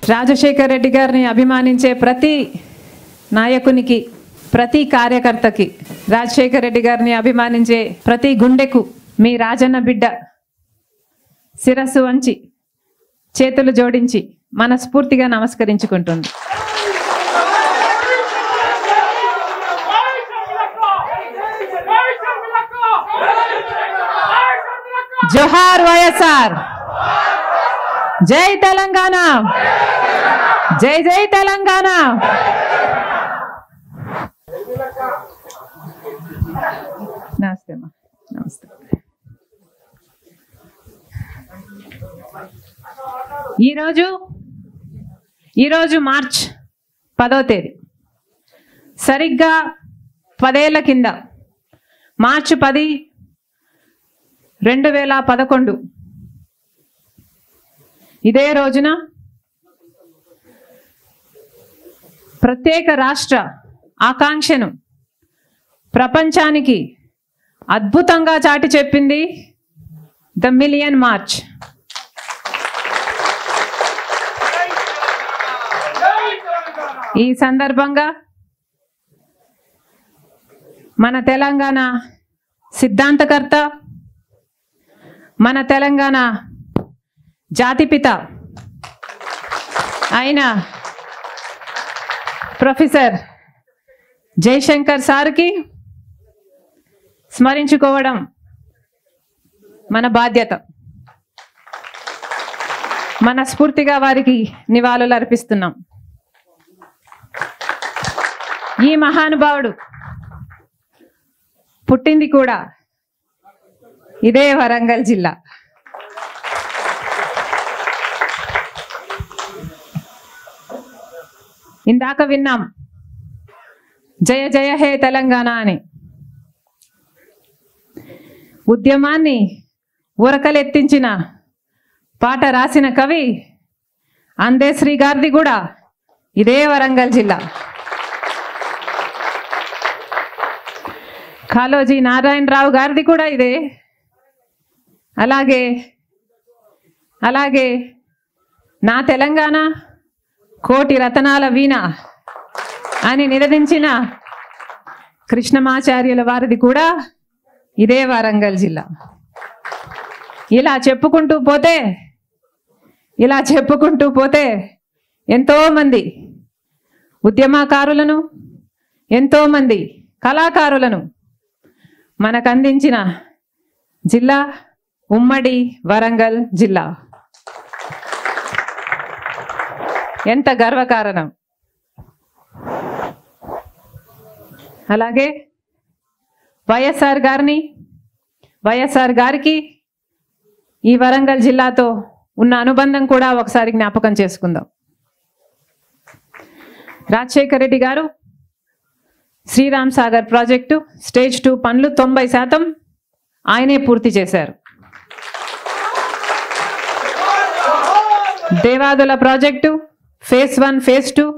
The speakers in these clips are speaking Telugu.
రాజశేఖర్ రెడ్డి గారిని అభిమానించే ప్రతి నాయకునికి, ప్రతి కార్యకర్తకి, రాజశేఖర్ రెడ్డి గారిని అభిమానించే ప్రతి గుండెకు మీ రాజన్న బిడ్డ శిరస్సు వంచి చేతులు జోడించి మనస్ఫూర్తిగా నమస్కరించుకుంటుంది. జోహార్ వైఎస్ఆర్, జై తెలంగాణ, జై జై తెలంగాణ. నమస్తే అమ్మా, నమస్తే. ఈరోజు మార్చ్ 10వ తేదీ, సరిగ్గా 10 ఏళ్ల కింద మార్చి 10, 2011 ఇదే రోజున ప్రత్యేక రాష్ట్ర ఆకాంక్షను ప్రపంచానికి అద్భుతంగా చాటి చెప్పింది ద మిలియన్ మార్చ్. ఈ సందర్భంగా మన తెలంగాణ సిద్ధాంతకర్త, మన తెలంగాణ జాతిపిత అయిన ప్రొఫెసర్ జయశంకర్ సార్కి స్మరించుకోవడం మన బాధ్యత. మనస్ఫూర్తిగా వారికి నివాళులు అర్పిస్తున్నాం. ఈ మహానుభావుడు పుట్టింది కూడా ఇదే వరంగల్ జిల్లా. ఇందాక విన్నాం జయ జయ హే తెలంగాణ అని. ఉద్యమాన్ని ఉరకలెత్తించిన పాట రాసిన కవి అందేశ్రీ గారిది కూడా ఇదే వరంగల్ జిల్లా. కాళోజీ నారాయణరావు గారిది కూడా ఇదే. అలాగే నా తెలంగాణ కోటి రతనాల వీణ అని నినదించిన కృష్ణమాచార్యుల వారిది కూడా ఇదే వరంగల్ జిల్లా. ఇలా చెప్పుకుంటూ పోతే ఎంతోమంది ఉద్యమకారులను, ఎంతోమంది కళాకారులను మనకు అందించిన జిల్లా ఉమ్మడి వరంగల్ జిల్లా. ఎంత గర్వకారణం. అలాగే వైఎస్ఆర్ గారికి ఈ వరంగల్ జిల్లాతో ఉన్న అనుబంధం కూడా ఒకసారి జ్ఞాపకం చేసుకుందాం. రాజశేఖర్ రెడ్డి గారు శ్రీరామ్ సాగర్ ప్రాజెక్టు స్టేజ్ 2 పనులు 90% ఆయనే పూర్తి చేశారు. దేవాదుల ప్రాజెక్టు ఫేజ్ 1, ఫేజ్ 2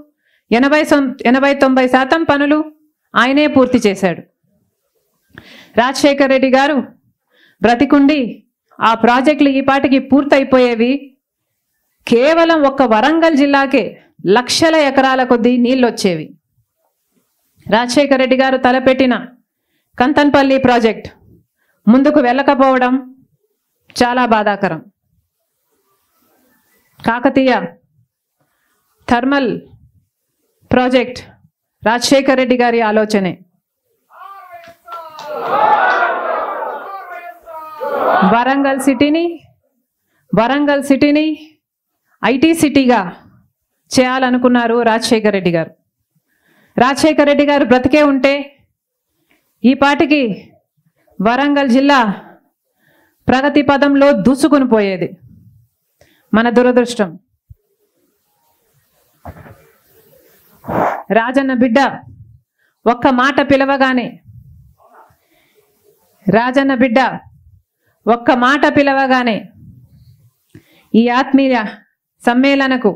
80-90% పనులు ఆయనే పూర్తి చేశాడు. రాజశేఖర్ రెడ్డి గారు బ్రతికుండి ఆ ప్రాజెక్టులు ఈ పాటికి పూర్తయిపోయేవి. కేవలం ఒక్క వరంగల్ జిల్లాకే లక్షల ఎకరాల కొద్దీ నీళ్ళు వచ్చేవి. రాజశేఖర్ రెడ్డి గారు తలపెట్టిన కంతన్పల్లి ప్రాజెక్ట్ ముందుకు వెళ్ళకపోవడం చాలా బాధాకరం. కాకతీయ థర్మల్ ప్రాజెక్ట్ రాజశేఖర్ రెడ్డి గారి ఆలోచనే. వరంగల్ సిటీని ఐటీ సిటీగా చేయాలనుకున్నారు రాజశేఖర్ రెడ్డి గారు. రాజశేఖర్ రెడ్డి గారు బ్రతికే ఉంటే ఈ పాటికి వరంగల్ జిల్లా ప్రగతి పదంలో దూసుకుని పోయేది. మన దురదృష్టం. రాజన్న బిడ్డ ఒక్క మాట పిలవగానే ఈ ఆత్మీయ సమ్మేళనకు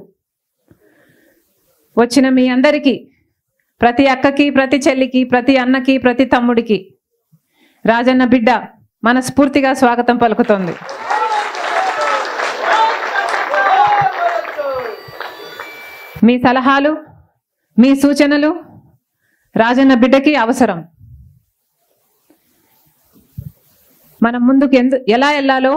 వచ్చిన మీ అందరికీ, ప్రతి అక్కకి, ప్రతి చెల్లికి, ప్రతి అన్నకి, ప్రతి తమ్ముడికి రాజన్న బిడ్డ మనస్ఫూర్తిగా స్వాగతం పలుకుతోంది. మీ సలహాలు, మీ సూచనలు రాజన్న బిడ్డకి అవసరం. మనం ముందుకు ఎలా వెళ్ళాలో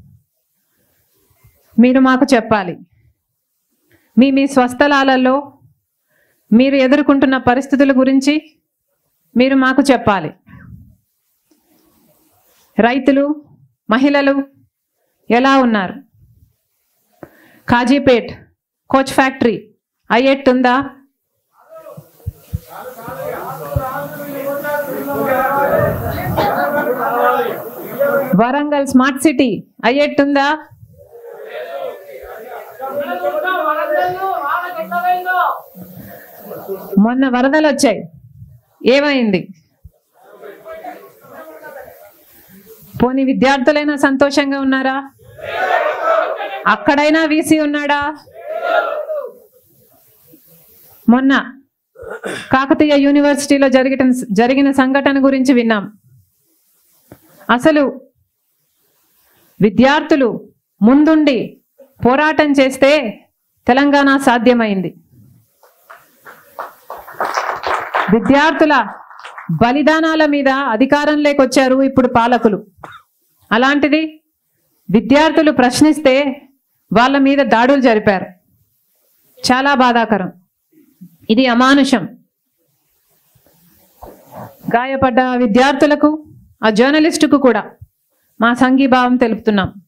మీరు మాకు చెప్పాలి. మీ స్వస్థలాలలో మీరు ఎదుర్కొంటున్న పరిస్థితుల గురించి మీరు మాకు చెప్పాలి. రైతులు, మహిళలు ఎలా ఉన్నారు? కాజీపేట్ కోచ్ ఫ్యాక్టరీ అయ్యేట్టుందా? వరంగల్ స్మార్ట్ సిటీ అయ్యేట్టుందా? మొన్న వరదలు వచ్చాయి, ఏమైంది? పోనీ విద్యార్థులైనా సంతోషంగా ఉన్నారా? అక్కడైనా వీసీ ఉన్నాడా? మొన్న కాకతీయ యూనివర్సిటీలో జరిగిన సంఘటన గురించి విన్నాం. అసలు విద్యార్థులు ముందుండి పోరాటం చేస్తే తెలంగాణ సాధ్యమైంది. విద్యార్థుల బలిదానాల మీద అధికారంలోకి వచ్చారు ఇప్పుడు పాలకులు. అలాంటిది విద్యార్థులు ప్రశ్నిస్తే వాళ్ళ మీద దాడులు జరిపారు. చాలా బాధాకరం. ఇది అమానుషం. గాయపడ్డ విద్యార్థులకు, ఆ జర్నలిస్టుకు కూడా మా సంఘీభావం తెలుపుతున్నాం.